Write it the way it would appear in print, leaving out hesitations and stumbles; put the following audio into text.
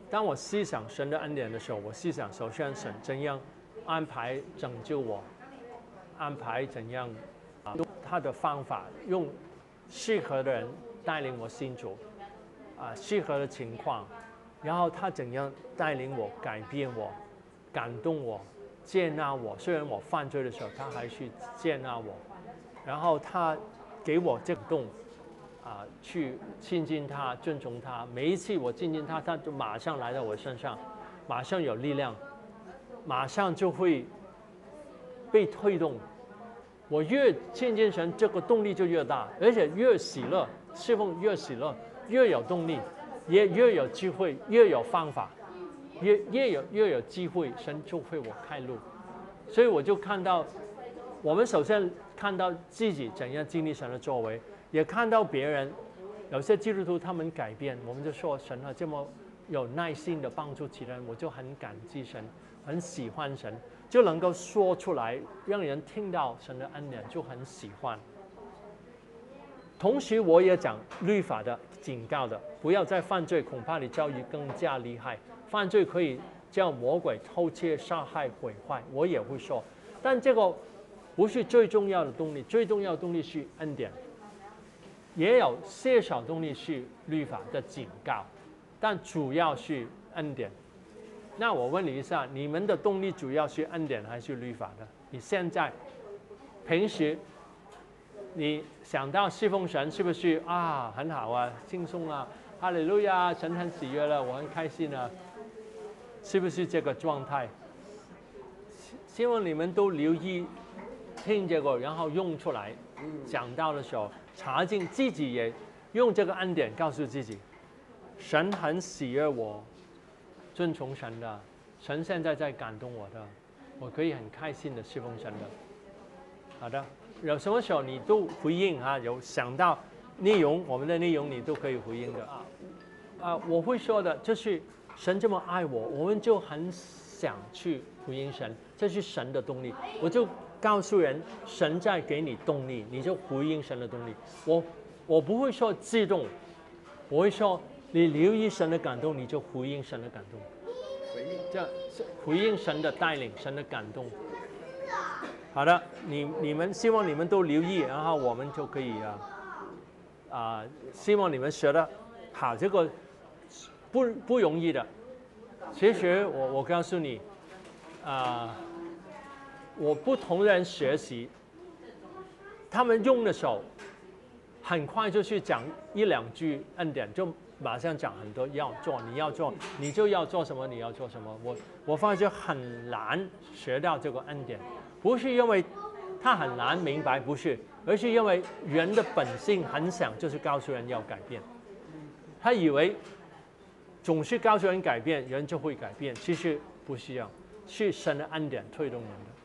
当我思想神的恩典的时候，我思想首先神怎样安排拯救我，安排怎样用他的方法，用适合的人带领我信主，适合的情况，然后他怎样带领我、改变我、感动我、接纳我。虽然我犯罪的时候，他还是接纳我，然后他给我这个动。去亲近他，尊重他。每一次我亲近他，他就马上来到我身上，马上有力量，马上就会被推动。我越亲近神，这个动力就越大，而且越喜乐，侍奉越喜乐，越有动力，也越有机会，越有方法，越有机会，神就会我开路。所以我就看到，我们首先看到自己怎样经历神的作为。也看到别人，有些基督徒他们改变，我们就说神这么有耐心的帮助其他人，我就很感激神，很喜欢神，就能够说出来，让人听到神的恩典，就很喜欢。同时，我也讲律法的警告的，不要再犯罪，恐怕你遭遇更加厉害。犯罪可以叫魔鬼偷窃、杀害、毁坏，我也会说，但这个不是最重要的动力，最重要的动力是恩典。也有些少动力是律法的警告，但主要是恩典。那我问你一下，你们的动力主要是恩典还是律法的？你现在平时你想到侍奉神，是不是很好啊，轻松啊，哈利路亚，神很喜悦了，我很开心啊，是不是这个状态？希望你们都留意听这个，然后用出来。讲到的时候，查经自己也用这个恩典告诉自己，神很喜悦我，遵从神的，神现在在感动我的，我可以很开心的侍奉神的。好的，有什么时候你都回应有想到内容，我们的内容你都可以回应的我会说的就是神这么爱我，我们就很想去回应神，这是神的动力。我就告诉人，神在给你动力，你就回应神的动力。我不会说自动，我会说你留意神的感动，你就回应神的感动。这回应神的带领，神的感动。好的，你们希望你们都留意，然后我们就可以希望你们学得好。这个不容易的。其实我告诉你，我不同人学习，他们用的时候，很快就去讲一两句恩典，就马上讲很多要做，你要做，你就要做什么，你要做什么。我发觉很难学到这个恩典，不是因为他很难明白，不是，而是因为人的本性很想就是告诉人要改变，他以为总是告诉人改变，人就会改变，其实不是这样，是神的恩典推动人的。